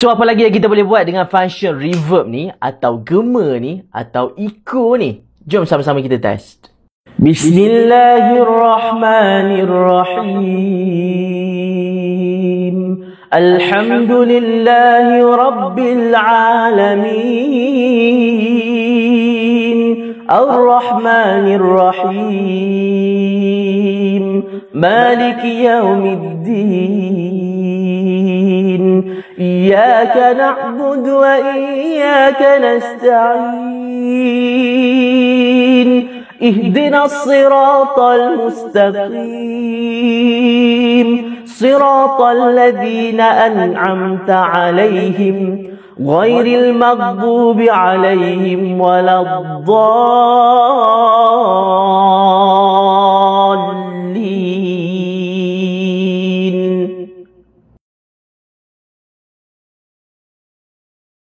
So apa lagi yang kita boleh buat dengan function reverb ni, atau gema ni, atau echo ni? Jom sama-sama kita test. Bismillahirrahmanirrahim. Alhamdulillahi Rabbil Alamin. Ar-Rahmanir-Rahim. Maliki Yawmiddin. Iyyaka na'budu wa iyyaka nasta'in. Ihdina as-siratal mustaqim. Siratal ladzina an'amta 'alaihim ghairil maghdubi 'alaihim waladdallin.